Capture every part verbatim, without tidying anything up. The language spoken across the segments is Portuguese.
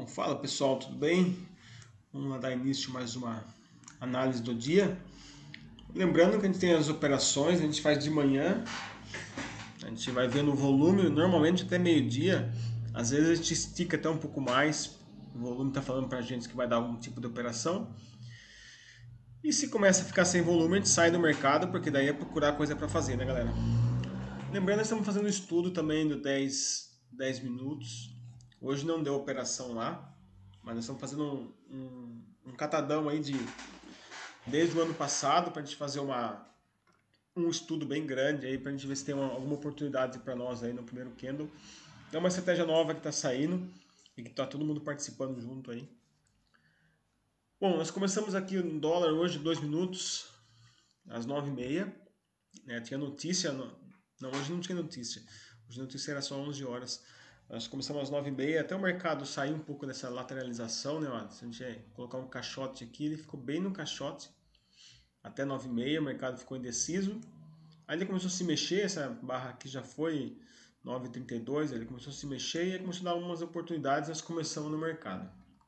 Bom, fala pessoal, tudo bem? Vamos lá dar início a mais uma análise do dia. Lembrando que a gente tem as operações, a gente faz de manhã, a gente vai vendo o volume, normalmente até meio-dia, às vezes a gente estica até um pouco mais, o volume está falando para a gente que vai dar algum tipo de operação. E se começa a ficar sem volume, a gente sai do mercado, porque daí é procurar coisa para fazer, né galera? Lembrando, nós estamos fazendo um estudo também do dez, dez minutos. Hoje não deu operação lá, mas nós estamos fazendo um, um, um catadão aí de desde o ano passado para a gente fazer uma, um estudo bem grande aí para a gente ver se tem uma, alguma oportunidade para nós aí no primeiro candle. É uma estratégia nova que está saindo e que está todo mundo participando junto aí. Bom, nós começamos aqui no dólar hoje, dois minutos, às nove e meia. Né? Tinha notícia, no... não, hoje não tinha notícia. Hoje a notícia era só onze horas. Nós começamos às nove e meia, até o mercado sair um pouco dessa lateralização, né? Ó, se a gente colocar um caixote aqui, ele ficou bem no caixote. Até nove e meia o mercado ficou indeciso. Aí ele começou a se mexer, essa barra aqui já foi nove e trinta e dois, ele começou a se mexer e aí começou a dar algumas oportunidades, nós começamos no mercado.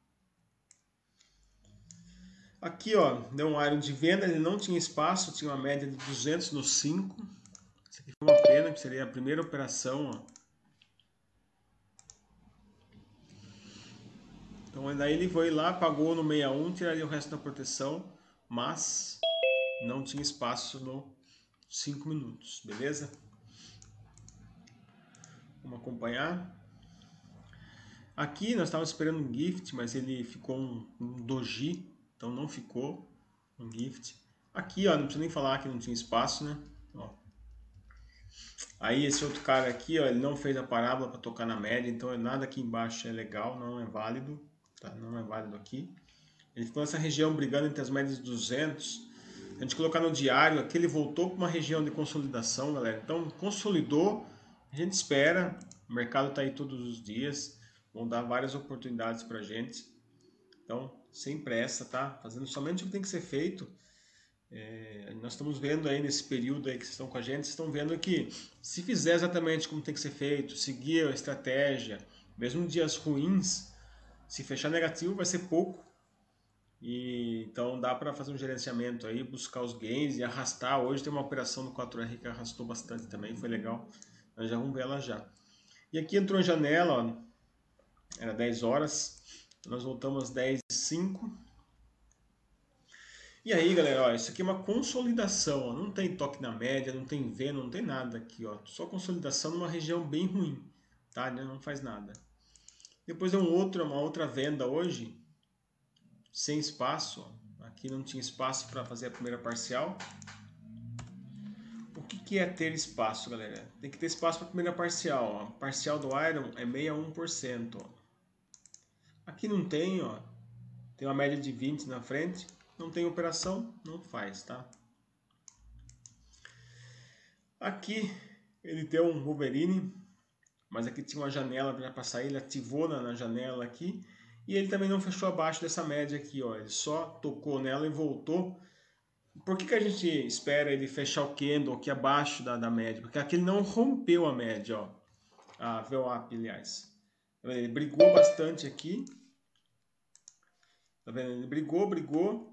Aqui ó, deu um iron de venda, ele não tinha espaço, tinha uma média de duzentos no cinco. Isso aqui foi uma pena, que seria a primeira operação, ó. Então daí ele foi lá, pagou no sessenta e um, tiraria o resto da proteção, mas não tinha espaço no cinco minutos, beleza? Vamos acompanhar. Aqui nós estávamos esperando um gift, mas ele ficou um, um doji, então não ficou um gift. Aqui, ó, não precisa nem falar que não tinha espaço, né? Ó. Aí esse outro cara aqui, ó, ele não fez a parábola para tocar na média, então nada aqui embaixo é legal, não é válido, tá? Não é válido aqui. Ele ficou nessa região brigando entre as médias de duzentos. Se a gente colocar no diário, aqui ele voltou para uma região de consolidação, galera. Então consolidou, a gente espera, o mercado está aí todos os dias, vão dar várias oportunidades para a gente. Então, sem pressa, tá? Fazendo somente o que tem que ser feito. É, nós estamos vendo aí nesse período aí que vocês estão com a gente, vocês estão vendo que se fizer exatamente como tem que ser feito, seguir a estratégia, mesmo em dias ruins, se fechar negativo vai ser pouco. E, então dá para fazer um gerenciamento aí, buscar os gains e arrastar. Hoje tem uma operação no quatro R que arrastou bastante também, foi legal. Nós já vamos ver ela já. E aqui entrou em janela, ó, era dez horas, nós voltamos às dez e cinco. E aí, galera, ó, isso aqui é uma consolidação, ó, não tem toque na média, não tem venda, não tem nada aqui, ó, só consolidação numa região bem ruim, tá? Não faz nada. Depois deu um outro, uma outra venda hoje, sem espaço, ó. Aqui não tinha espaço para fazer a primeira parcial. O que, que é ter espaço, galera? Tem que ter espaço para a primeira parcial, ó. A parcial do Iron é sessenta e um por cento, ó. Aqui não tem, ó. Tem uma média de vinte na frente. Não tem operação, não faz, tá? Aqui ele deu um Wolverine, mas aqui tinha uma janela para sair, ele ativou na, na janela aqui. E ele também não fechou abaixo dessa média aqui, ó. Ele só tocou nela e voltou. Por que, que a gente espera ele fechar o candle aqui abaixo da, da média? Porque aqui ele não rompeu a média, ó. A V W A P, aliás. Ele brigou bastante aqui. Tá vendo? Ele brigou, brigou.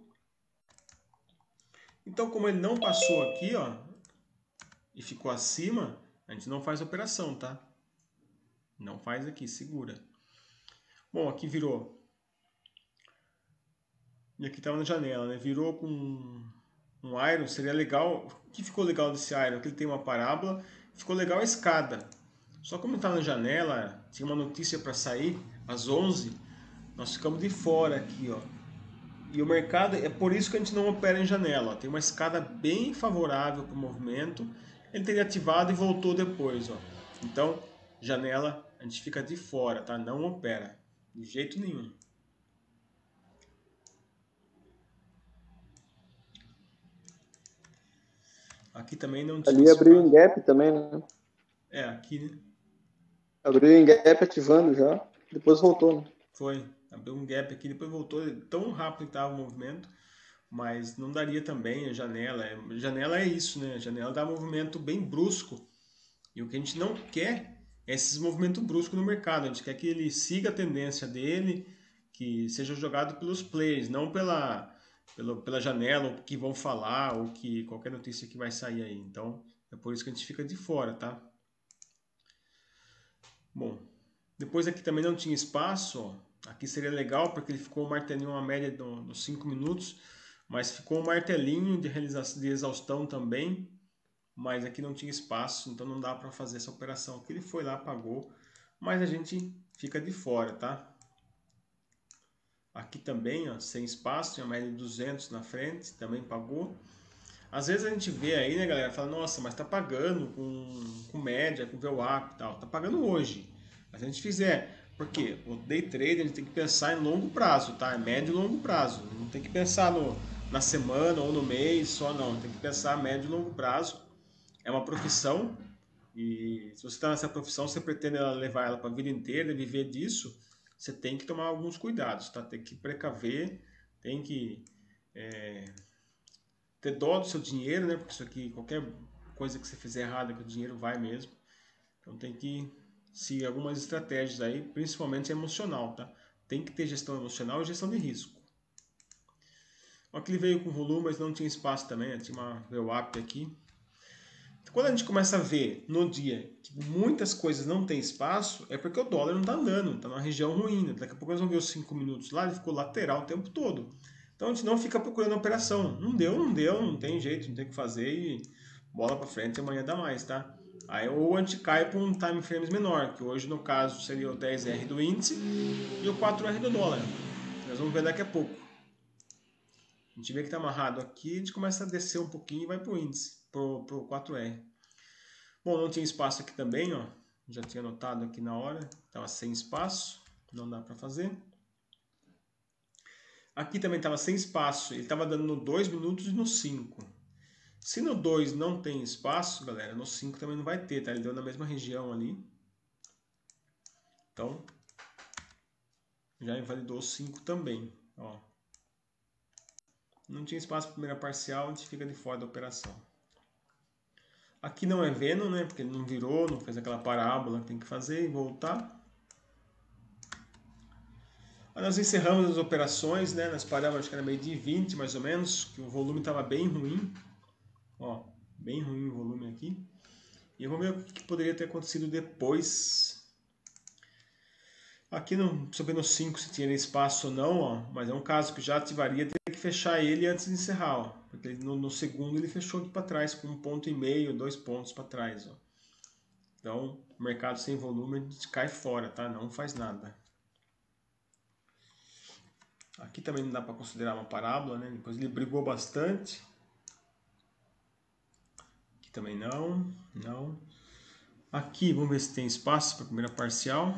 Então, como ele não passou aqui, ó, e ficou acima, a gente não faz operação, tá? Não faz aqui, segura. Bom, aqui virou. E aqui estava na janela, né? Virou com um iron, seria legal. O que ficou legal desse iron? Que ele tem uma parábola. Ficou legal a escada. Só como está na janela, tinha uma notícia para sair às onze, nós ficamos de fora aqui, ó. E o mercado, é por isso que a gente não opera em janela, ó. Tem uma escada bem favorável para o movimento. Ele teria ativado e voltou depois, ó. Então, janela, a gente fica de fora, tá? Não opera, de jeito nenhum. Aqui também não tinha Ali espaço. abriu em gap também, né? É, aqui, né? Abriu em gap ativando já, depois voltou, né? Foi, abriu um gap aqui, depois voltou tão rápido que estava o movimento, mas não daria também a janela. Janela é isso, né? A janela dá um movimento bem brusco. E o que a gente não quer esses movimentos bruscos no mercado. A gente quer que ele siga a tendência dele, que seja jogado pelos players, não pela, pela, pela janela, o que vão falar, ou que qualquer notícia que vai sair aí. Então, é por isso que a gente fica de fora, tá? Bom, depois aqui também não tinha espaço, ó. Aqui seria legal porque ele ficou um martelinho uma média dos cinco minutos, mas ficou um martelinho de, realização, de exaustão também, mas aqui não tinha espaço, então não dá para fazer essa operação. Aqui ele foi lá, pagou, mas a gente fica de fora, tá? Aqui também, ó, sem espaço, tinha média de duzentos na frente, também pagou. Às vezes a gente vê aí, né, galera, fala, nossa, mas tá pagando com, com média, com V WAP e tal. Tá pagando hoje. Mas se a gente fizer, porque o day trade a gente tem que pensar em longo prazo, tá? É médio e longo prazo. Não tem que pensar no, na semana ou no mês só, não. Tem que pensar médio e longo prazo. É uma profissão e se você está nessa profissão, você pretende levar ela para a vida inteira, viver disso, você tem que tomar alguns cuidados, tá? Tem que precaver, tem que... É, ter dó do seu dinheiro, né? Porque isso aqui, qualquer coisa que você fizer errada, que o dinheiro vai mesmo. Então tem que seguir algumas estratégias aí, principalmente emocional, tá? Tem que ter gestão emocional e gestão de risco. Aqui ele veio com volume, mas não tinha espaço também, tinha uma V WAP aqui. Quando a gente começa a ver no dia que muitas coisas não tem espaço, é porque o dólar não está andando, está numa região ruim. Né? Daqui a pouco nós vamos ver os cinco minutos lá, ele ficou lateral o tempo todo. Então a gente não fica procurando operação. Não deu, não deu, não tem jeito, não tem o que fazer e bola para frente, amanhã dá mais, tá? Aí ou a gente cai para um time frames menor, que hoje no caso seria o dez R do índice e o quatro R do dólar. Nós vamos ver daqui a pouco. A gente vê que está amarrado aqui, a gente começa a descer um pouquinho e vai para o índice, para o quatro R. Bom, não tinha espaço aqui também, ó. Já tinha notado aqui na hora, estava sem espaço, não dá para fazer. Aqui também estava sem espaço, ele estava dando no dois minutos e no cinco. Se no dois não tem espaço, galera, no cinco também não vai ter, tá? Ele deu na mesma região ali. Então, já invalidou o cinco também, ó. Não tinha espaço para primeira parcial, a gente fica de fora da operação. Aqui não é Venom, né? Porque ele não virou, não fez aquela parábola que tem que fazer e voltar. Aí nós encerramos as operações, né? Nós paramos, acho que era meio dia vinte mais ou menos, que o volume estava bem ruim. Ó, bem ruim o volume aqui. E vamos ver o que poderia ter acontecido depois. Aqui não precisa ver no cinco se tinha espaço ou não, ó, mas é um caso que já ativaria, teria que fechar ele antes de encerrar, ó, porque no, no segundo ele fechou aqui para trás com um ponto e meio, dois pontos para trás, ó. Então, mercado sem volume a gente cai fora, tá? Não faz nada. Aqui também não dá para considerar uma parábola, né? Depois ele brigou bastante. Aqui também não, não. Aqui vamos ver se tem espaço para a primeira parcial.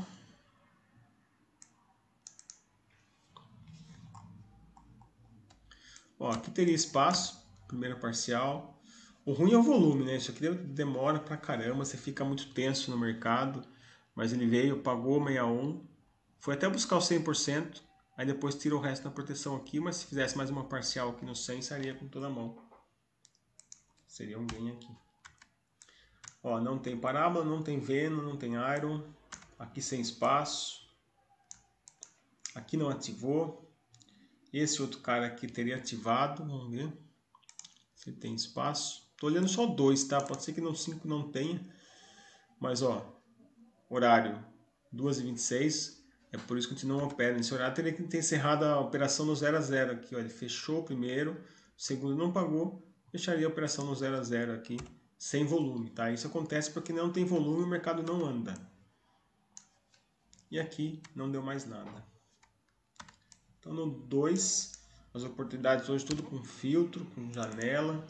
Ó, aqui teria espaço, primeira parcial. O ruim é o volume, né? Isso aqui demora pra caramba, você fica muito tenso no mercado. Mas ele veio, pagou sessenta e um, foi até buscar o cem por cento, aí depois tira o resto da proteção aqui, mas se fizesse mais uma parcial aqui no cem, sairia com toda a mão. Seria um gain aqui. Ó, não tem parábola, não tem Venom, não tem Iron. Aqui sem espaço. Aqui não ativou. Esse outro cara aqui teria ativado, vamos ver se tem espaço. Tô olhando só dois, tá? Pode ser que no cinco não tenha, mas ó, horário duas e vinte e seis, é por isso que a gente não opera nesse horário. Teria que ter encerrado a operação no zero a zero aqui, ó. Ele fechou o primeiro, o segundo não pagou, fecharia a operação no zero a zero aqui, sem volume, tá? Isso acontece porque não tem volume e o mercado não anda. E aqui não deu mais nada. Então no dois, as oportunidades hoje tudo com filtro, com janela.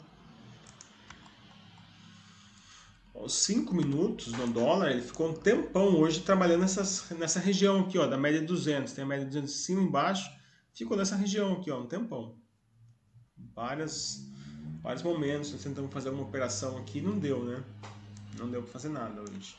Os cinco minutos no dólar, ele ficou um tempão hoje trabalhando nessas, nessa região aqui, ó, da média de duzentos. Tem a média de duzentos em cima e embaixo, ficou nessa região aqui, ó, um tempão. Várias, vários momentos, nós tentamos fazer uma operação aqui, não deu, né? Não deu para fazer nada hoje.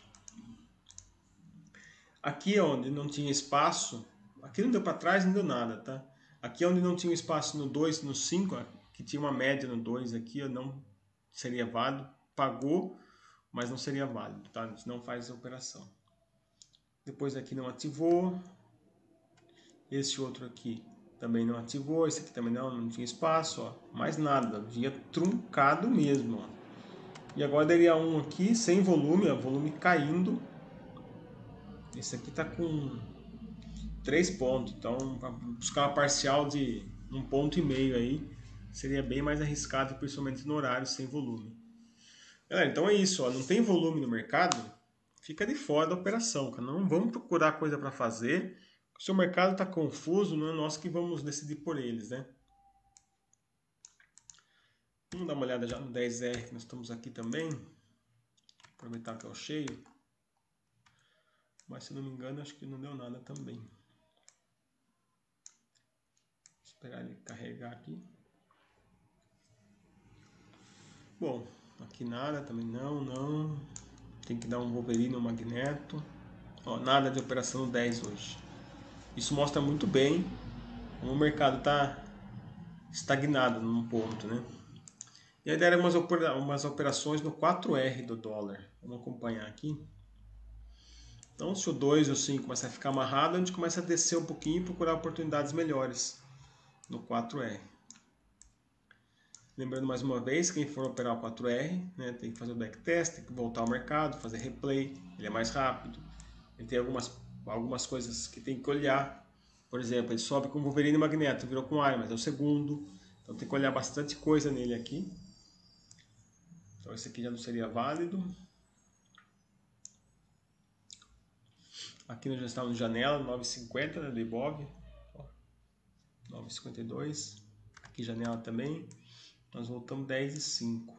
Aqui onde não tinha espaço, aqui não deu para trás, não deu nada, tá? Aqui onde não tinha espaço no dois, no cinco, que tinha uma média no dois aqui, ó, não seria válido, pagou, mas não seria válido, tá? A gente não faz essa operação. Depois aqui não ativou. Esse outro aqui também não ativou. Esse aqui também não, não tinha espaço, ó. Mais nada, dia truncado mesmo, ó. E agora daria um aqui sem volume, ó, volume caindo. Esse aqui tá com três pontos, então para buscar uma parcial de um ponto e meio aí seria bem mais arriscado, principalmente no horário sem volume. Galera, então é isso, ó, não tem volume no mercado, fica de fora da operação, cara. Não vamos procurar coisa para fazer. Se o mercado está confuso, não é nós que vamos decidir por eles, né? Vamos dar uma olhada já no dez R, que nós estamos aqui também. Aproveitar que é o cheio. Mas se não me engano, acho que não deu nada também. Vou esperar ele carregar aqui. Bom, aqui nada, também não, não. Tem que dar um Wolverine, um Magneto. Ó, nada de operação no dez hoje. Isso mostra muito bem como o mercado está estagnado num ponto, né? E aí deram umas, umas operações no quatro R do dólar. Vamos acompanhar aqui. Então, se o dois e o cinco começar a ficar amarrado, a gente começa a descer um pouquinho e procurar oportunidades melhores no quatro R. Lembrando mais uma vez, quem for operar o quatro R, né, tem que fazer o backtest, tem que voltar ao mercado, fazer replay, ele é mais rápido. Ele tem algumas, algumas coisas que tem que olhar. Por exemplo, ele sobe com Wolverine e Magneto, virou com Iron, mas é o segundo. Então tem que olhar bastante coisa nele aqui. Então esse aqui já não seria válido. Aqui nós já estamos no janela, nove e cinquenta, né, do Ibov. nove e cinquenta e dois. Aqui janela também. Nós voltamos dez e cinco.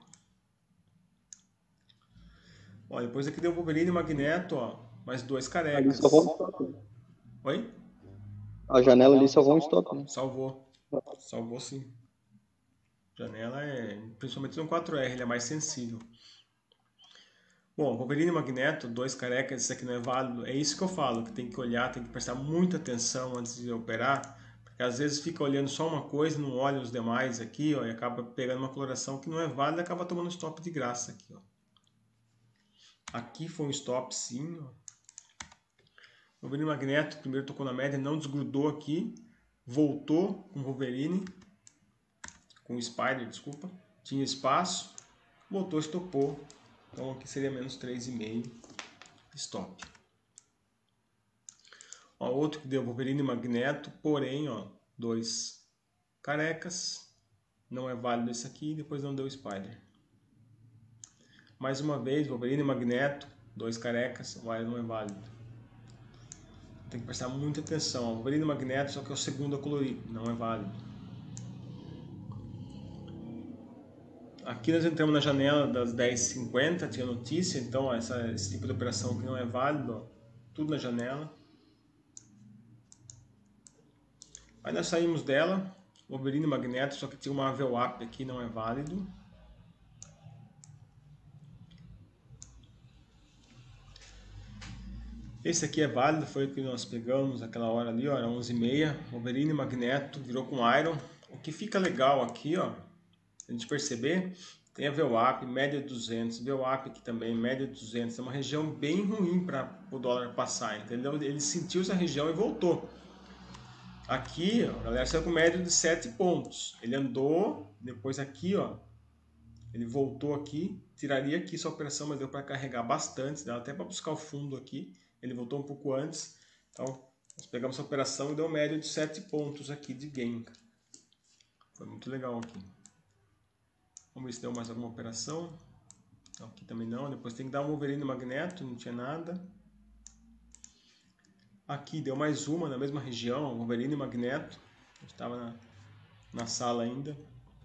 Ó, depois aqui deu Wolverine e Magneto, ó. Mais dois carecas. Ali salvou um stop. Oi? A janela ali salvou um stop, né? Salvou. Salvou sim. Janela é, principalmente no quatro R, ele é mais sensível. Bom, Wolverine e Magneto, dois carecas, isso aqui não é válido. É isso que eu falo, que tem que olhar, tem que prestar muita atenção antes de operar, porque às vezes fica olhando só uma coisa, não olha os demais aqui, ó, e acaba pegando uma coloração que não é válida e acaba tomando stop de graça aqui, ó. Aqui foi um stop sim, ó. Wolverine e Magneto, primeiro tocou na média, não desgrudou aqui, voltou com Wolverine, com o Spider, desculpa, tinha espaço, voltou, estopou. Então aqui seria menos três vírgula cinco stop. Ó, outro que deu Wolverine e Magneto, porém, ó, dois carecas. Não é válido esse aqui, depois não deu Spider. Mais uma vez, Wolverine e Magneto, dois carecas, o Iron não é válido. Tem que prestar muita atenção. Ó, Wolverine e Magneto, só que é o segundo a colorir, não é válido. Aqui nós entramos na janela das dez e cinquenta, tinha notícia, então ó, essa, esse tipo de operação que não é válido, ó, tudo na janela. Aí nós saímos dela, Wolverine e Magneto, só que tinha uma V W A P aqui, não é válido. Esse aqui é válido, foi o que nós pegamos aquela hora ali, ó, era onze e meia, Wolverine e Magneto, virou com Iron. O que fica legal aqui, ó, a gente perceber, tem a V W A P, média de duzentos, V W A P aqui também, média de duzentos, é uma região bem ruim para o dólar passar, entendeu? Ele sentiu essa região e voltou. Aqui, ó, a galera saiu com média de sete pontos, ele andou, depois aqui, ó, ele voltou aqui, tiraria aqui sua operação, mas deu para carregar bastante, dá até para buscar o fundo aqui, ele voltou um pouco antes, então nós pegamos essa operação e deu média de sete pontos aqui de gain. Foi muito legal aqui. Vamos ver se deu mais alguma operação. Aqui também não. Depois tem que dar um Wolverine e Magneto, não tinha nada. Aqui deu mais uma na mesma região, Wolverine e Magneto. Estava na, na sala ainda.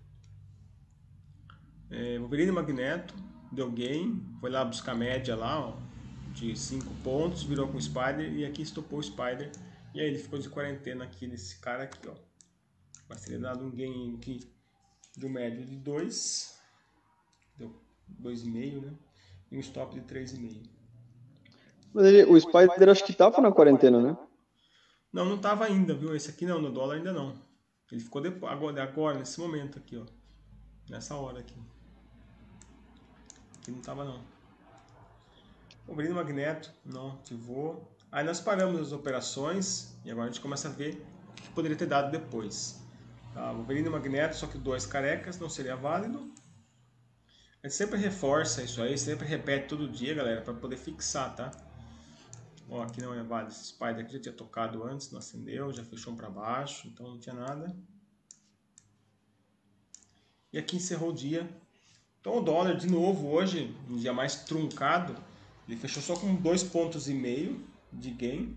É, Wolverine e Magneto, deu gain. Foi lá buscar média lá, ó, de cinco pontos, virou com o Spider e aqui estopou o Spider. E aí ele ficou de quarentena aqui nesse cara aqui, ó. Mas teria dado um gain aqui do médio de dois. Deu dois vírgula cinco, né? E um stop de três vírgula cinco. Mas ele, o Spider acho que tava na quarentena, né? Não, não tava ainda, viu? Esse aqui não, no dólar ainda não. Ele ficou depois, agora, agora, nesse momento aqui, ó. Nessa hora aqui. Aqui não tava não. Wolverine Magneto, não ativou. Aí nós paramos as operações e agora a gente começa a ver o que poderia ter dado depois. Tá? Wolverine e Magneto, só que dois carecas não seria válido. A gente sempre reforça isso aí, sempre repete todo dia, galera, para poder fixar, tá? Ó, aqui não é válido. Esse Spider aqui já tinha tocado antes, não acendeu, já fechou um para baixo, então não tinha nada. E aqui encerrou o dia. Então o dólar, de novo, hoje, um dia mais truncado, ele fechou só com dois pontos e meio de gain.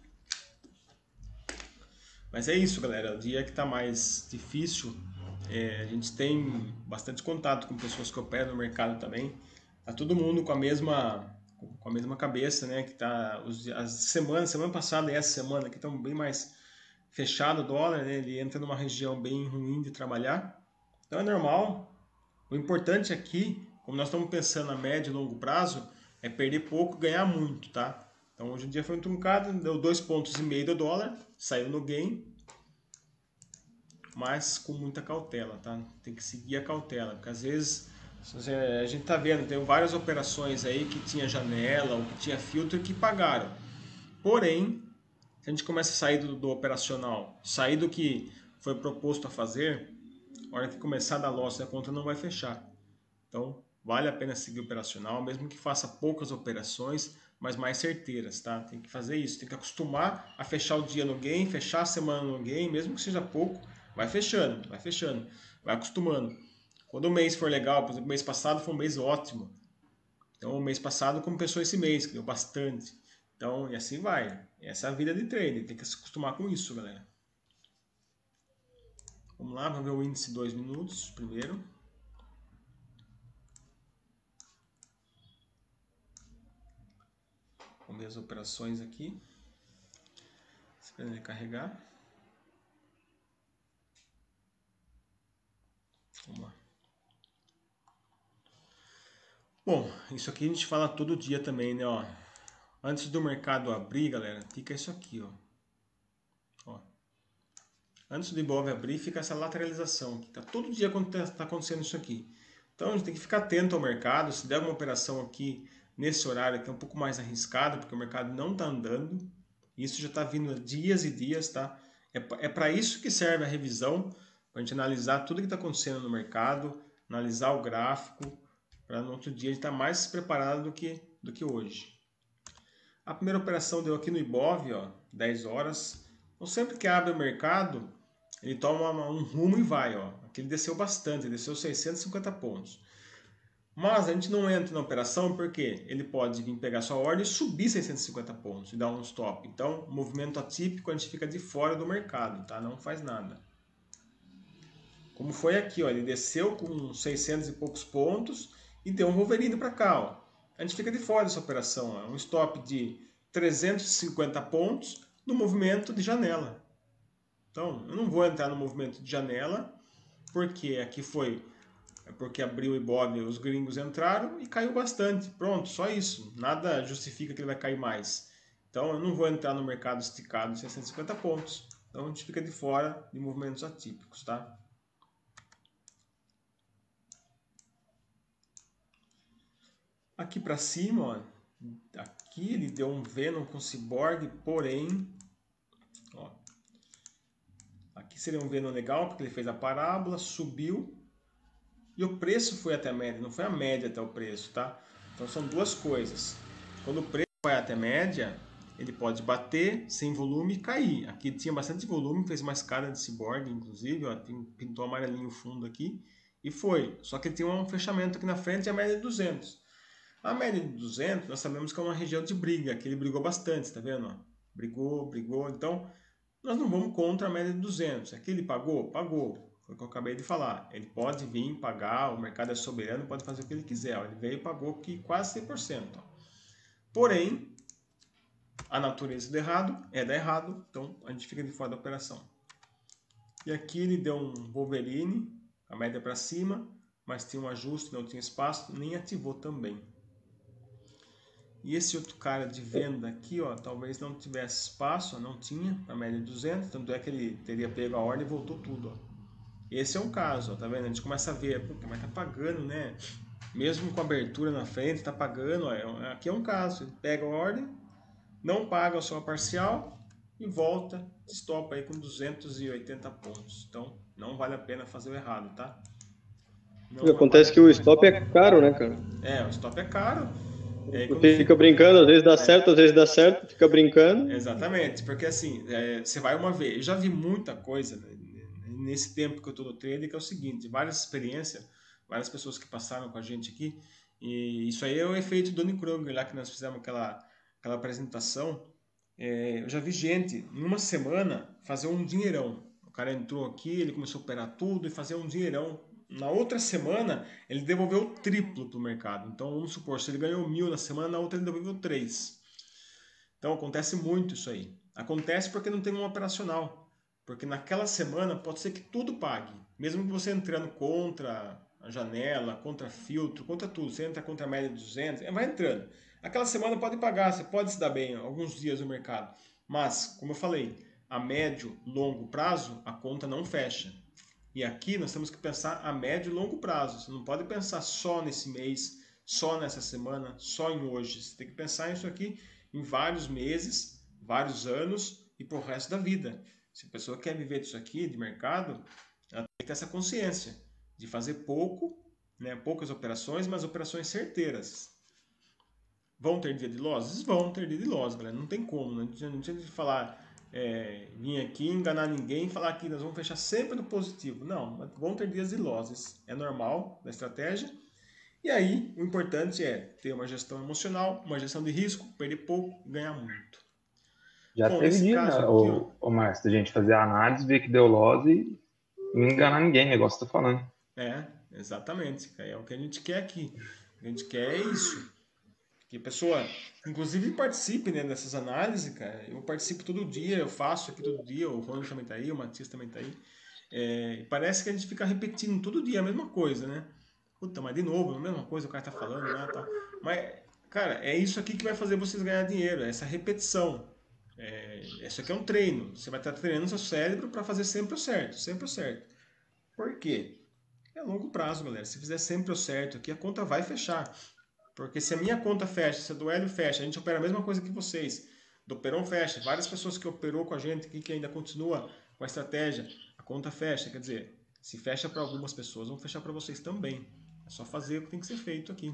Mas é isso, galera. O dia que está mais difícil, é, a gente tem bastante contato com pessoas que operam no mercado também. Tá todo mundo com a mesma com a mesma cabeça, né? Que tá os, as semanas, semana passada e essa semana que estão bem mais fechado o dólar, né? Ele entra numa região bem ruim de trabalhar. Então é normal. O importante aqui, como nós estamos pensando a médio e longo prazo, é perder pouco e ganhar muito, tá? Então hoje o dia foi um truncado, deu dois pontos e meio do dólar, saiu no gain, mas com muita cautela, tá? Tem que seguir a cautela, porque às vezes a gente tá vendo, tem várias operações aí que tinha janela ou que tinha filtro que pagaram. Porém, se a gente começa a sair do, do operacional, sair do que foi proposto a fazer, a hora que começar a dar loss, a conta não vai fechar. Então, vale a pena seguir o operacional, mesmo que faça poucas operações, mas mais certeiras, tá? Tem que fazer isso, tem que acostumar a fechar o dia no gain, fechar a semana no gain, mesmo que seja pouco, vai fechando, vai fechando, vai acostumando. Quando o mês for legal, por exemplo, o mês passado foi um mês ótimo. Então, o mês passado compensou esse mês, que deu bastante. Então, e assim vai. Essa é a vida de trader, tem que se acostumar com isso, galera. Vamos lá, vamos ver o índice dois minutos primeiro. Vamos ver as operações aqui. Esperando ele carregar. Vamos lá. Bom, isso aqui a gente fala todo dia também, né? Ó, antes do mercado abrir, galera, fica isso aqui, ó. Ó. Antes do Ibov abrir, fica essa lateralização, que tá todo dia tá acontecendo isso aqui. Então a gente tem que ficar atento ao mercado. Se der uma operação aqui nesse horário que é um pouco mais arriscado, porque o mercado não está andando, isso já está vindo dias e dias, tá? É para isso que serve a revisão, para a gente analisar tudo que está acontecendo no mercado, analisar o gráfico, para no outro dia a gente estar tá mais preparado do que, do que hoje. A primeira operação deu aqui no Ibov, ó, dez horas. Então sempre que abre o mercado, ele toma um rumo e vai, ó. Aqui ele desceu bastante, ele desceu seiscentos e cinquenta pontos. Mas a gente não entra na operação porque ele pode vir pegar sua ordem e subir seiscentos e cinquenta pontos e dar um stop. Então, movimento atípico, a gente fica de fora do mercado, tá? Não faz nada. Como foi aqui, ó, ele desceu com seiscentos e poucos pontos e deu um Wolverine para cá, ó. A gente fica de fora dessa operação, ó. Um stop de trezentos e cinquenta pontos no movimento de janela. Então, eu não vou entrar no movimento de janela, porque aqui foi porque abriu o Ibov, os gringos entraram e caiu bastante. Pronto, só isso. Nada justifica que ele vai cair mais. Então, eu não vou entrar no mercado esticado de seiscentos e cinquenta pontos. Então, a gente fica de fora de movimentos atípicos, tá? Aqui para cima, ó, aqui ele deu um Venom com Cyborg, porém, ó, aqui seria um Venom legal, porque ele fez a parábola, subiu, e o preço foi até a média, não foi a média até o preço, tá? Então são duas coisas. Quando o preço vai até a média, ele pode bater sem volume e cair. Aqui tinha bastante volume, fez uma escada de Cyborg, inclusive, ó, pintou amarelinho o fundo aqui, e foi. Só que ele tinha um fechamento aqui na frente e a média de duzentos. A média de duzentos, nós sabemos que é uma região de briga, que ele brigou bastante, tá vendo? Brigou, brigou, então nós não vamos contra a média de duzentos. Aqui ele pagou? Pagou. Foi o que eu acabei de falar. Ele pode vir pagar, o mercado é soberano, pode fazer o que ele quiser. Ó. Ele veio e pagou aqui quase cem por cento. Ó. Porém, a natureza do errado é dar errado, então a gente fica de fora da operação. E aqui ele deu um Wolverine, a média para cima, mas tinha um ajuste, não tinha espaço, nem ativou também. E esse outro cara de venda aqui, ó, talvez não tivesse espaço, ó, não tinha, a média de duzentos, tanto é que ele teria pego a ordem e voltou tudo, ó. Esse é um caso, ó, tá vendo? A gente começa a ver, puta, mas tá pagando, né? Mesmo com abertura na frente, tá pagando, ó, aqui é um caso, ele pega a ordem, não paga a sua parcial e volta, stop aí com duzentos e oitenta pontos. Então, não vale a pena fazer o errado, tá? Não, não vale Acontece a que o pena stop é mesmo. caro, né, cara? É, o stop é caro. E aí, Tu quando fica fica... brincando, às vezes dá certo, às vezes dá certo, fica brincando. Exatamente, porque assim, é, você vai uma vez. Eu já vi muita coisa, né, nesse tempo que eu estou no trader, que é o seguinte, várias experiências, várias pessoas que passaram com a gente aqui, e isso aí é o efeito Dunning-Kruger, lá que nós fizemos aquela, aquela apresentação. É, eu já vi gente, em uma semana, fazer um dinheirão. O cara entrou aqui, ele começou a operar tudo e fazer um dinheirão. Na outra semana, ele devolveu o triplo para o mercado. Então, vamos supor, se ele ganhou mil na semana, na outra ele devolveu três. Então acontece muito isso aí. Acontece porque não tem um operacional. Porque naquela semana pode ser que tudo pague. Mesmo que você entrando contra a janela, contra filtro, contra tudo. Você entra contra a média de duzentos, vai entrando. Aquela semana pode pagar, você pode se dar bem alguns dias no mercado. Mas, como eu falei, a médio, longo prazo, a conta não fecha. E aqui nós temos que pensar a médio e longo prazo. Você não pode pensar só nesse mês, só nessa semana, só em hoje. Você tem que pensar isso aqui em vários meses, vários anos e por resto da vida. Se a pessoa quer viver disso aqui, de mercado, ela tem que ter essa consciência de fazer pouco, né, poucas operações, mas operações certeiras. Vão ter dia de loss? Vão ter dia de loss, galera. Não tem como. Não tinha, não tinha de falar, é, vir aqui, enganar ninguém e falar que nós vamos fechar sempre no positivo. Não, vão ter dias de losses. É normal da estratégia. E aí, o importante é ter uma gestão emocional, uma gestão de risco, perder pouco, ganhar muito. Já Bom, teve nesse dia, caso né, aqui, ó. o, o Márcio, da gente fazer a análise, ver que deu loss e não enganar ninguém, negócio que tá falando. É, exatamente. É o que a gente quer aqui. O que a gente quer é isso. Que a pessoa, inclusive, participe, né, dessas análises, cara. Eu participo todo dia, eu faço aqui todo dia, o Ronald também tá aí, o Matias também tá aí. É, parece que a gente fica repetindo todo dia a mesma coisa, né? Puta, mas de novo, a mesma coisa o cara tá falando lá e tal. Mas, cara, é isso aqui que vai fazer vocês ganhar dinheiro, essa repetição. É, isso aqui é um treino. Você vai estar treinando seu cérebro para fazer sempre o certo, sempre o certo. Por quê? É a longo prazo, galera. Se fizer sempre o certo aqui, a conta vai fechar. Porque se a minha conta fecha, se a do Hélio fecha, a gente opera a mesma coisa que vocês. Do Operon fecha. Várias pessoas que operou com a gente aqui, que ainda continua com a estratégia, a conta fecha. Quer dizer, se fecha para algumas pessoas, vão fechar para vocês também. É só fazer o que tem que ser feito aqui.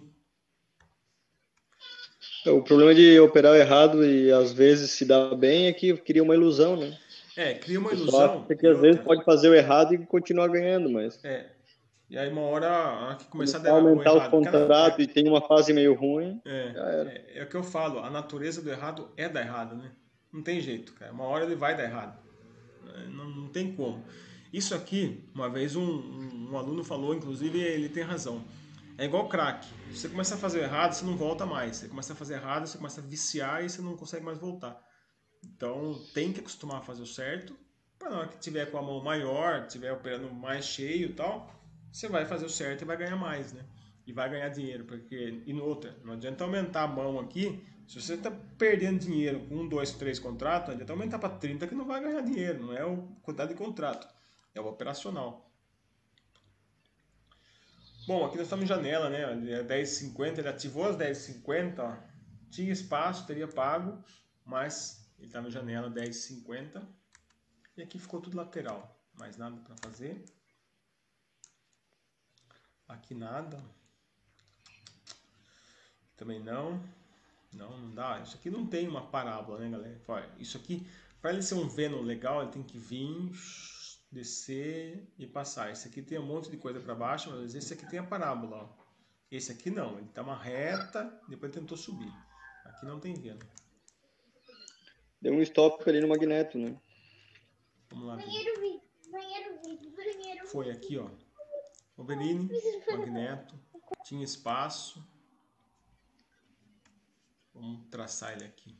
O problema de operar errado e às vezes se dar bem é que cria uma ilusão, né? É, cria uma O pessoal ilusão acha que e às vezes outra. pode fazer o errado e continuar ganhando, mas É, e aí uma hora, a hora que começar a começar a dar o aumentar os errado. Aquela, contratos e é, tem uma fase meio ruim, é, já era. é, é o que eu falo, a natureza do errado é dar errado, né? Não tem jeito, cara. Uma hora ele vai dar errado. Não, não tem como. Isso aqui, uma vez um, um, um aluno falou, inclusive ele tem razão. É igual crack. Se você começa a fazer errado, você não volta mais. Você começa a fazer errado, você começa a viciar e você não consegue mais voltar. Então tem que acostumar a fazer o certo. Para na hora que tiver com a mão maior, tiver operando mais cheio e tal, você vai fazer o certo e vai ganhar mais, né? E vai ganhar dinheiro, porque e noutra, não adianta aumentar a mão aqui. Se você está perdendo dinheiro com um, dois, três contratos, não adianta aumentar para trinta que não vai ganhar dinheiro. Não é a quantidade de contrato, é o operacional. Bom, aqui nós estamos em janela, né? É dez e cinquenta, ele ativou às dez e cinquenta, ó. Tinha espaço, teria pago, mas ele estava em janela dez e cinquenta. E aqui ficou tudo lateral, mais nada para fazer. Aqui nada. Também não. Não, não dá. Isso aqui não tem uma parábola, né, galera? Olha, isso aqui, para ele ser um Venom legal, ele tem que vir, descer e passar. Esse aqui tem um monte de coisa para baixo, mas esse aqui tem a parábola, ó. Esse aqui não, ele tá uma reta, depois ele tentou subir. Aqui não tem Venom. Deu um stop ali no magneto, né? Vamos lá ver. Foi aqui, ó. Wolverine, magneto, tinha espaço. Vamos traçar ele aqui.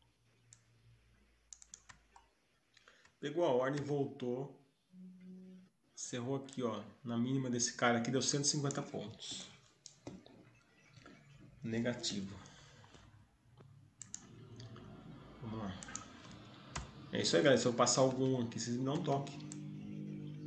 Pegou a ordem, voltou. Cerrou aqui, ó. Na mínima desse cara aqui deu cento e cinquenta pontos. Negativo. Vamos lá. É isso aí, galera. Se eu passar algum aqui, vocês não toquem.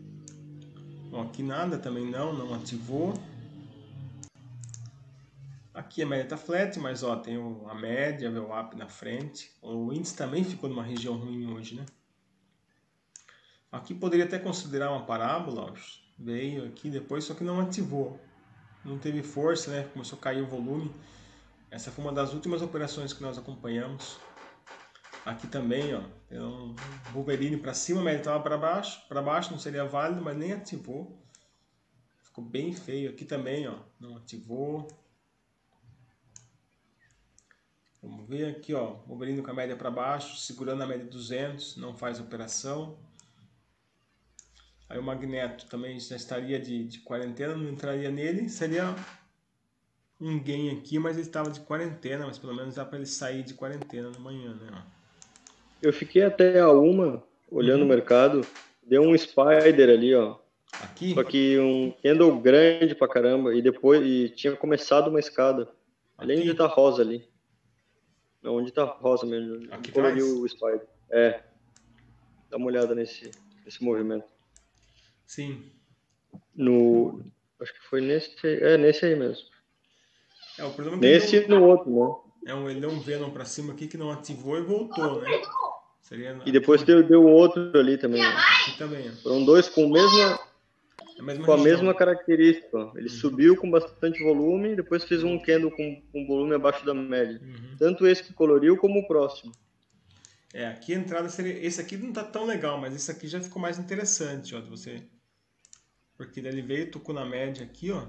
Bom, aqui nada também não, não ativou. Aqui a média está flat, mas ó, tem o, a média, o V WAP na frente. O índice também ficou numa região ruim hoje, né? Aqui poderia até considerar uma parábola, ó, veio aqui depois, só que não ativou. Não teve força, né? Começou a cair o volume. Essa foi uma das últimas operações que nós acompanhamos. Aqui também, ó, tem um Wolverine para cima, a média estava para baixo. Para baixo não seria válido, mas nem ativou. Ficou bem feio. Aqui também, ó, não ativou. Vamos ver aqui, ó, Wolverine com a média para baixo, segurando a média de duzentos, não faz operação. Aí o Magneto também já estaria de, de quarentena, não entraria nele. Seria um gain aqui, mas ele estava de quarentena, mas pelo menos dá para ele sair de quarentena na manhã, né? Ó. Eu fiquei até a uma, olhando Uhum. o mercado, deu um spider ali, ó. Aqui? Só que um candle grande pra caramba, e depois e tinha começado uma escada. Ali onde Aqui? tá rosa ali. Não, onde tá rosa mesmo, Aqui onde atrás? coloriu o spider. É, dá uma olhada nesse, nesse movimento. Sim. No, acho que foi nesse, é nesse aí mesmo. É, o problema é que ele Nesse e deu, no outro, né? é um, ele deu um Venom para cima aqui que não ativou e voltou, né? Seria E aqui, depois deu, deu outro ali também, ó. aqui também, ó. Foram dois com, o mesma, É a mesma com a região. mesma característica, ó. Ele Uhum. subiu com bastante volume, depois fez um candle com, com volume abaixo da média. Uhum. Tanto esse que coloriu como o próximo. É, aqui a entrada seria... Esse aqui não tá tão legal, mas esse aqui já ficou mais interessante, ó, de você... Porque daí ele veio, tocou na média aqui, ó.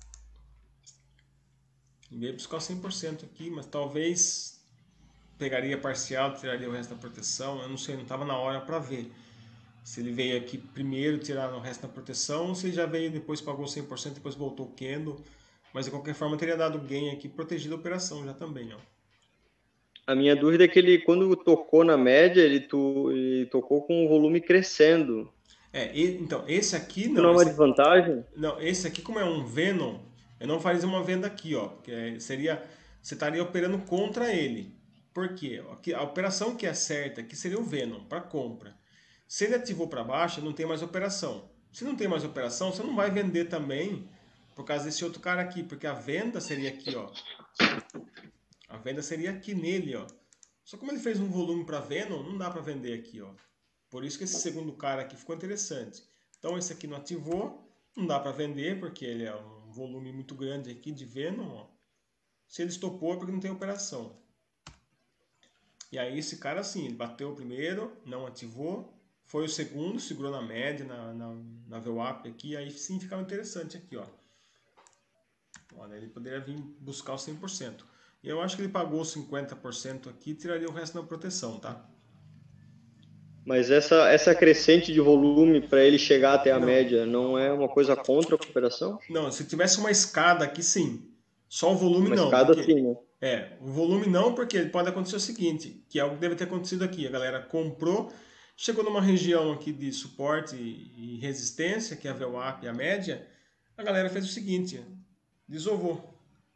Ele veio buscar cem por cento aqui, mas talvez pegaria parcial, tiraria o resto da proteção. Eu não sei, não estava na hora para ver. Se ele veio aqui primeiro tirar o resto da proteção, ou se ele já veio depois pagou cem por cento, depois voltou o candle. Mas de qualquer forma teria dado gain aqui, protegido a operação já também, ó. A minha dúvida é que ele, quando tocou na média, ele, to, ele tocou com o volume crescendo. É, e, então, esse aqui Isso não não. é uma Esse, desvantagem? não, esse aqui como é um Venom, eu não faria uma venda aqui, ó. Que é, seria, você estaria operando contra ele. Por quê? Aqui, a operação que é certa aqui seria o Venom, para compra. Se ele ativou para baixo, não tem mais operação. Se não tem mais operação, você não vai vender também por causa desse outro cara aqui, porque a venda seria aqui, ó. A venda seria aqui nele, ó. Só como ele fez um volume para Venom, não dá para vender aqui, ó. Por isso que esse segundo cara aqui ficou interessante. Então esse aqui não ativou, não dá para vender porque ele é um volume muito grande aqui de Venom, ó. Se ele estopou é porque não tem operação. E aí esse cara assim, ele bateu o primeiro, não ativou, foi o segundo, segurou na média, na, na, na V WAP aqui, aí sim ficava interessante aqui, ó. Olha, ele poderia vir buscar o cem por cento. E eu acho que ele pagou cinquenta por cento aqui e tiraria o resto da proteção, tá? Mas essa, essa crescente de volume para ele chegar até a Não. média não é uma coisa contra a operação? Não, se tivesse uma escada aqui, sim. Só o volume Uma não, escada porque... sim, né? É, o volume não, porque pode acontecer o seguinte, que é algo que deve ter acontecido aqui. A galera comprou, chegou numa região aqui de suporte e resistência, que é a V WAP e a média, a galera fez o seguinte, desovou.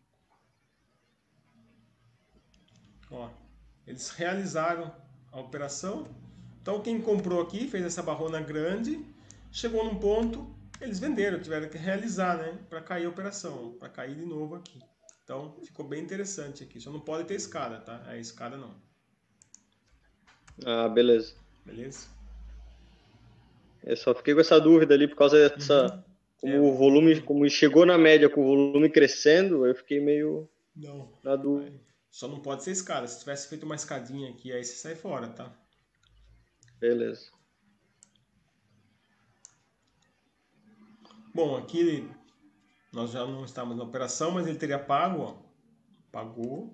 Ó, eles realizaram a operação. Então quem comprou aqui, fez essa barrona grande, chegou num ponto, eles venderam, tiveram que realizar, né? Para cair a operação, para cair de novo aqui. Então ficou bem interessante aqui. Só não pode ter escada, tá? A escada não. Ah, beleza. Beleza? Eu só fiquei com essa dúvida ali por causa dessa... Uhum. Como É, o volume, como chegou na média com o volume crescendo, eu fiquei meio Não. na dúvida. Só não pode ser escada. Se tivesse feito uma escadinha aqui, aí você sai fora, tá? Beleza. Bom, aqui nós já não estamos na operação, mas ele teria pago, ó. Pagou.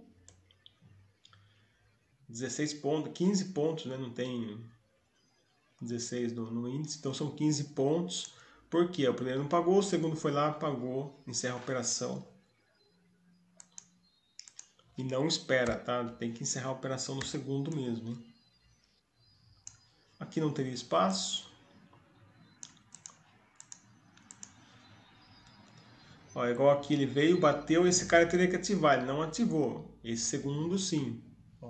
dezesseis pontos, quinze pontos, né? Não tem dezesseis no, no índice, então são quinze pontos. Por quê? O primeiro não pagou, o segundo foi lá, pagou, encerra a operação. E não espera, tá? Tem que encerrar a operação no segundo mesmo, hein? Aqui não teria espaço. Ó, igual aqui ele veio, bateu, esse cara teria que ativar, ele não ativou. Esse segundo sim. Ó.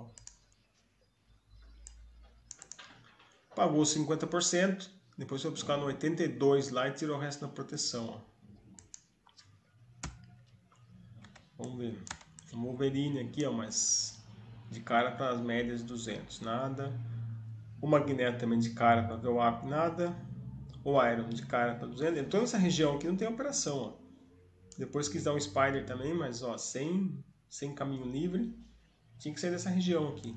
Pagou cinquenta por cento, depois foi buscar no oitenta e dois lá e tirou o resto da proteção. Ó. Vamos ver. O Wolverine aqui, ó, mas de cara para as médias duzentos, nada. O Magneto também de cara para ver o V WAP, nada. O Iron de cara para duzentos. Toda essa região aqui não tem operação, ó. Depois quis dar um Spider também, mas ó, sem, sem caminho livre. Tinha que sair dessa região aqui.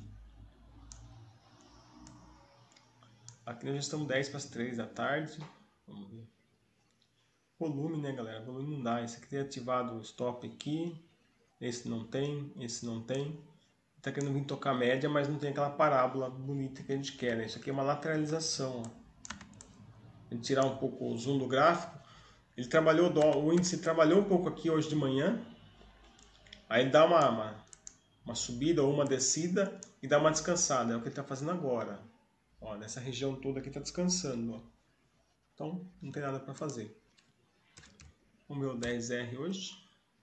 Aqui nós já estamos dez para as três da tarde. Vamos ver. Volume, né, galera? Volume não dá. Esse aqui tem ativado o stop aqui. Esse não tem, esse não tem. Tá querendo vir tocar média, mas não tem aquela parábola bonita que a gente quer, né? Isso aqui é uma lateralização, ó. A gente tirar um pouco o zoom do gráfico. Ele trabalhou, o índice trabalhou um pouco aqui hoje de manhã. Aí ele dá uma, uma, uma subida ou uma descida e dá uma descansada. É o que ele está fazendo agora. Ó, nessa região toda aqui está descansando. Ó. Então, não tem nada para fazer. O meu dez R hoje.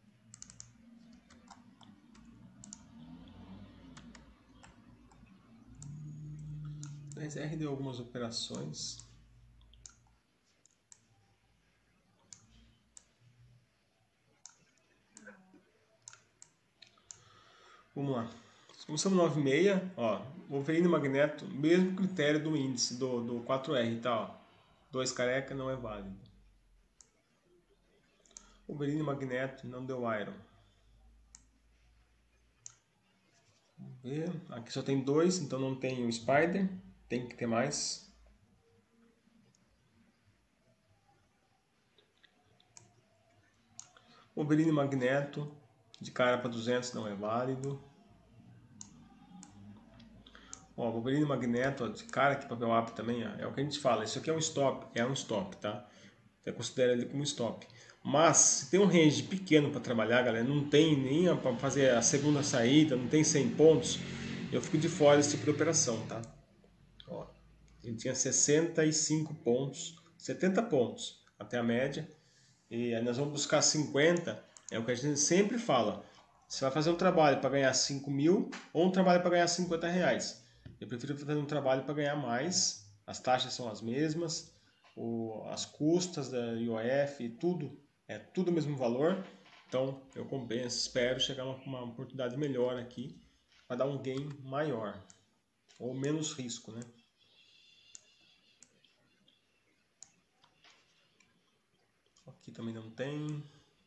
dez R deu algumas operações. Vamos lá. Começamos nove vírgula seis, ó, Wolverine e Magneto, mesmo critério do índice do, do quatro R, tá, ó. dois careca não é válido. Wolverine e Magneto não deu Iron. Vamos ver. Aqui só tem dois, então não tem o Spider. Tem que ter mais. Wolverine e Magneto de cara para duzentos não é válido. Ó, Wolverine e Magneto, ó, de cara aqui para ver o up também, ó, é o que a gente fala. Isso aqui é um stop, é um stop, tá? Você considera ele como stop. Mas se tem um range pequeno para trabalhar, galera, não tem nem para fazer a segunda saída, não tem cem pontos, eu fico de fora desse tipo de operação, tá? Ó, a gente tinha sessenta e cinco pontos, setenta pontos até a média, e aí nós vamos buscar cinquenta, é o que a gente sempre fala. Você vai fazer um trabalho para ganhar cinco mil ou um trabalho para ganhar cinquenta reais. Eu prefiro fazer um trabalho para ganhar mais, as taxas são as mesmas, o, as custas da I O F, tudo, é tudo o mesmo valor. Então eu compenso, espero chegar a uma, uma oportunidade melhor aqui, para dar um gain maior, ou menos risco, né? Aqui também não tem.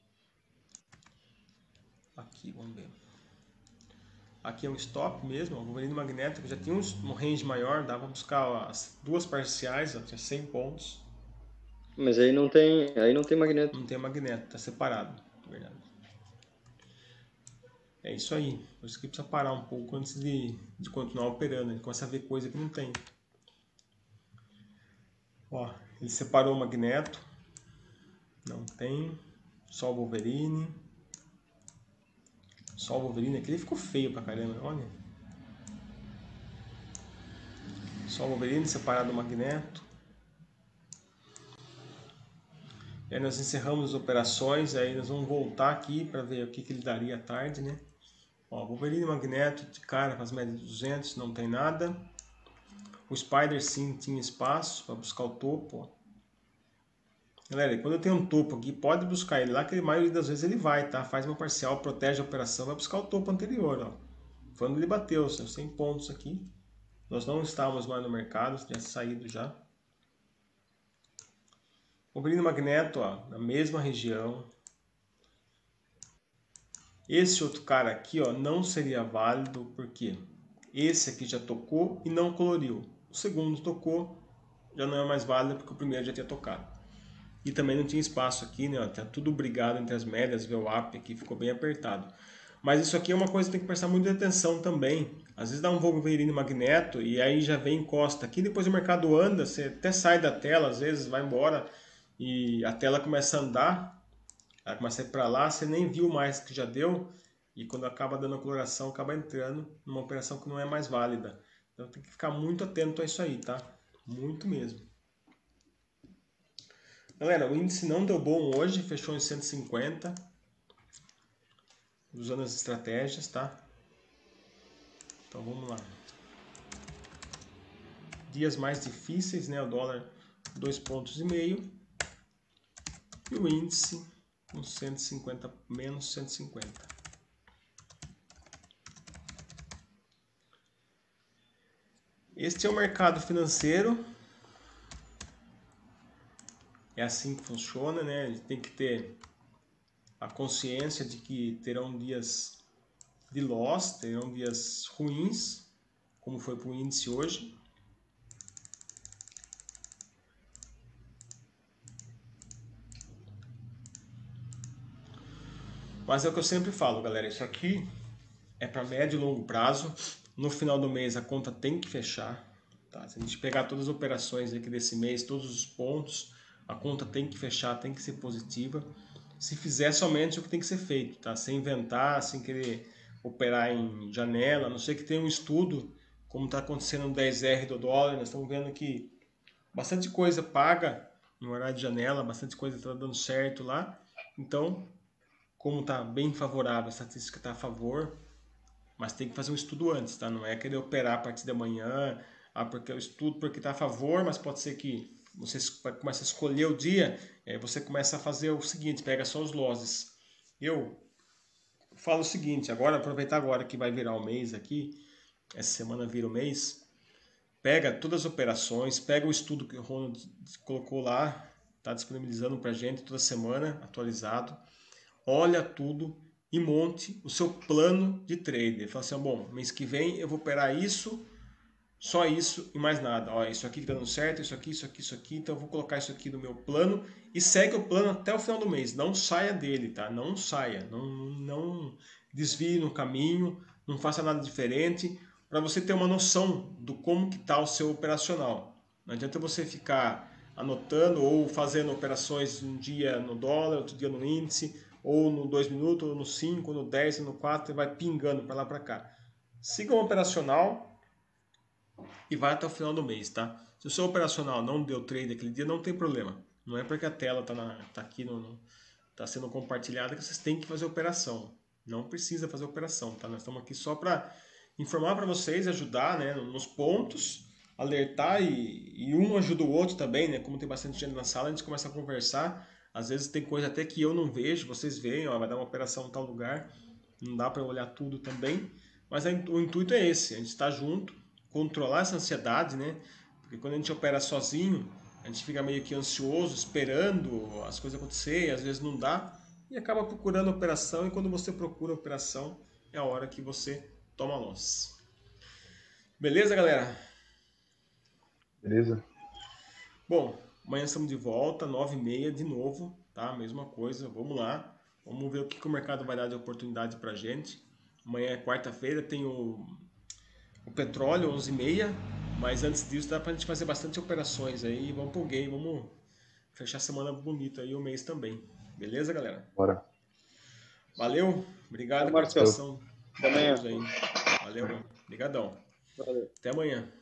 Aqui, vamos ver. Aqui é um stop mesmo, o Wolverine Magneto, que já tinha um range maior, dava para buscar as duas parciais, ó, tinha cem pontos. Mas aí não tem, aí não tem Magneto. Não tem Magneto, tá separado, na verdade. É isso aí, por isso que precisa parar um pouco antes de, de continuar operando, ele começa a ver coisa que não tem. Ó, ele separou o Magneto, não tem, só o Wolverine. Só o Wolverine aqui, ele ficou feio pra caramba, olha. Só o Wolverine separado do Magneto. E aí nós encerramos as operações, aí nós vamos voltar aqui para ver o que, que ele daria à tarde, né? Ó, Wolverine e Magneto de cara com as médias de duzentos, não tem nada. O Spider sim tinha espaço para buscar o topo, ó. Galera, quando eu tenho um topo aqui, pode buscar ele lá, que a maioria das vezes ele vai, tá? Faz uma parcial, protege a operação, vai buscar o topo anterior, ó. Quando ele bateu seus cem pontos aqui, nós não estávamos mais no mercado, tinha saído já. Wolverine e Magneto, ó, na mesma região. Esse outro cara aqui, ó, não seria válido, porque esse aqui já tocou e não coloriu. O segundo tocou, já não é mais válido, porque o primeiro já tinha tocado. E também não tinha espaço aqui, né? Ó, tá tudo brigado entre as médias, V WAP aqui ficou bem apertado. Mas isso aqui é uma coisa que tem que prestar muita atenção também. Às vezes dá um Wolverine Magneto e aí já vem encosta aqui, depois o mercado anda, você até sai da tela, às vezes vai embora e a tela começa a andar, ela começa a ir para lá, você nem viu mais que já deu e quando acaba dando a coloração, acaba entrando numa operação que não é mais válida. Então tem que ficar muito atento a isso aí, tá? Muito mesmo. Galera, o índice não deu bom hoje, fechou em cento e cinquenta, usando as estratégias, tá? Então vamos lá. Dias mais difíceis, né? O dólar dois pontos e meio e o índice com cento e cinquenta, menos cento e cinquenta. Este é o mercado financeiro. É assim que funciona, né? A gente tem que ter a consciência de que terão dias de loss, terão dias ruins, como foi para o índice hoje. Mas é o que eu sempre falo, galera, isso aqui é para médio e longo prazo. No final do mês a conta tem que fechar. Tá? Se a gente pegar todas as operações aqui desse mês, todos os pontos, a conta tem que fechar, tem que ser positiva. Se fizer somente o que tem que ser feito, tá? Sem inventar, sem querer operar em janela, a não ser que tenha um estudo, como está acontecendo no dez R do dólar, nós estamos vendo que bastante coisa paga em horário de janela, bastante coisa está dando certo lá. Então, como está bem favorável, a estatística está a favor, mas tem que fazer um estudo antes, tá? Não é querer operar a partir da manhã, ah, porque eu estudo porque está a favor, mas pode ser que você comece a escolher o dia, aí você começa a fazer o seguinte, pega só os losses. Eu falo o seguinte, agora aproveitar agora que vai virar o mês aqui, essa semana vira o mês, pega todas as operações, pega o estudo que o Ronald colocou lá, está disponibilizando para a gente toda semana, atualizado, olha tudo e monte o seu plano de trader. Fala assim, bom, mês que vem eu vou operar isso, só isso e mais nada. Ó, isso aqui que tá dando certo, isso aqui, isso aqui, isso aqui, então eu vou colocar isso aqui no meu plano e segue o plano até o final do mês. Não saia dele, tá? Não saia, não, não desvie no caminho, não faça nada diferente, para você ter uma noção do como que tá o seu operacional. Não adianta você ficar anotando ou fazendo operações um dia no dólar, outro dia no índice, ou no dois minutos, ou no cinco, ou no dez, ou no quatro, e vai pingando para lá para cá. Siga o operacional e vai até o final do mês, tá? Se o seu operacional não deu trade aquele dia, não tem problema. Não é porque a tela está tá aqui, no, no, tá sendo compartilhada que vocês têm que fazer operação. Não precisa fazer operação, tá? Nós estamos aqui só para informar para vocês, ajudar, né, nos pontos, alertar e, e um ajuda o outro também, né? Como tem bastante gente na sala, a gente começa a conversar. Às vezes tem coisa até que eu não vejo, vocês veem, ó, vai dar uma operação em tal lugar, não dá para olhar tudo também, mas a, o intuito é esse, a gente está junto, controlar essa ansiedade, né? Porque quando a gente opera sozinho, a gente fica meio que ansioso, esperando as coisas acontecerem, às vezes não dá, e acaba procurando a operação, e quando você procura a operação, é a hora que você toma loss. Beleza, galera? Beleza? Bom, amanhã estamos de volta, nove e meia de novo, tá? Mesma coisa, vamos lá. Vamos ver o que, que o mercado vai dar de oportunidade pra gente. Amanhã é quarta-feira, tem o, o petróleo, onze e meia, mas antes disso dá pra gente fazer bastante operações aí. Vamos pro game, vamos fechar a semana bonita aí, o mês também. Beleza, galera? Bora. Valeu, obrigado Ô, pela Marcelo. participação. Até amanhã. Todos aí. Valeu, obrigadão. Valeu. Até amanhã.